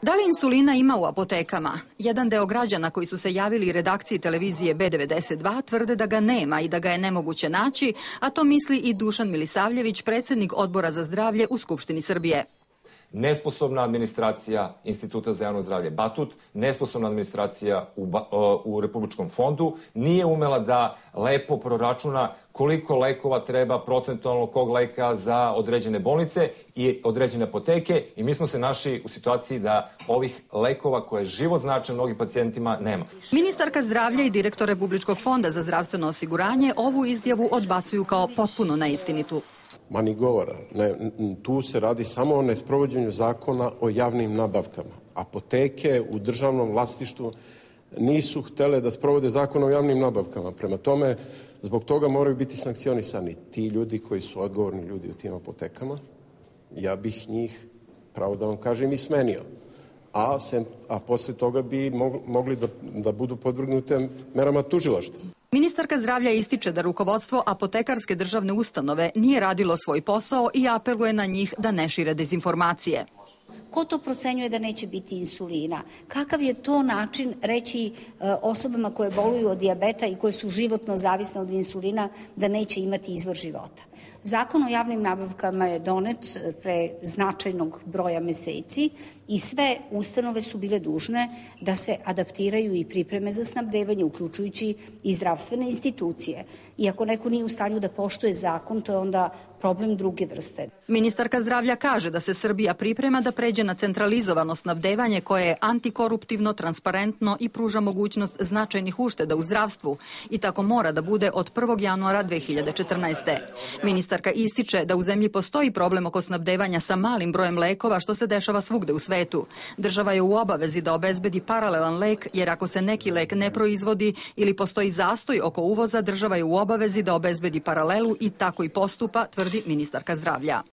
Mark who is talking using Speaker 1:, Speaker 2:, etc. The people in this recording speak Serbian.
Speaker 1: Da li insulina ima u apotekama? Jedan deo građana koji su se javili redakciji televizije B92 tvrde da ga nema i da ga je nemoguće naći, a to misli i Dušan Milisavljević, predsjednik Odbora za zdravlje u Skupštini Srbije.
Speaker 2: Nesposobna administracija Instituta za javno zdravlje Batut, nesposobna administracija u Republičkom fondu nije umela da lepo proračuna koliko lekova treba procentualno kog leka za određene bolnice i određene apoteke i mi smo se našli u situaciji da ovih lekova koje život znače mnogim pacijentima nema.
Speaker 1: Ministarka zdravlja i direktor Republičkog fonda za zdravstveno osiguranje ovu izjavu odbacuju kao potpuno neistinitu.
Speaker 3: Ma ni govora. Tu se radi samo o nesprovođenju zakona o javnim nabavkama. Apoteke u državnom vlasništvu nisu htele da sprovode zakon o javnim nabavkama. Prema tome, zbog toga moraju biti sankcionisani ti ljudi koji su odgovorni ljudi u tim apotekama. Ja bih njih, pravo da vam kažem, i smenio. A posle toga bi mogli da budu podvrgnute merama tužilaštva.
Speaker 1: Ministarka zdravlja ističe da rukovodstvo apotekarske državne ustanove nije radilo svoj posao i apeluje na njih da ne šire dezinformacije.
Speaker 4: Ko to procenjuje da neće biti insulina? Kakav je to način reći osobama koje boluju od dijabeta i koje su životno zavisne od insulina da neće imati izvor života? Zakon o javnim nabavkama je donet pre značajnog broja meseci i sve ustanove su bile dužne da se adaptiraju i pripreme za snabdevanje, uključujući i zdravstvene institucije. I ako neko nije u stanju da poštuje zakon, to je onda problem druge vrste.
Speaker 1: Ministarka zdravlja kaže da se Srbija priprema da pređe na centralizovano snabdevanje koje je antikoruptivno, transparentno i pruža mogućnost značajnih ušteda u zdravstvu i tako mora da bude od 1. januara 2014. Ministarka ističe da u zemlji postoji problem oko snabdevanja sa malim brojem lekova što se dešava svugde u svetu. Država je u obavezi da obezbedi paralelan lek jer ako se neki lek ne proizvodi ili postoji zastoj oko uvoza, država je u obavezi da obezbedi paralelu i tako i postupa, tvrdi ministarka zdravlja.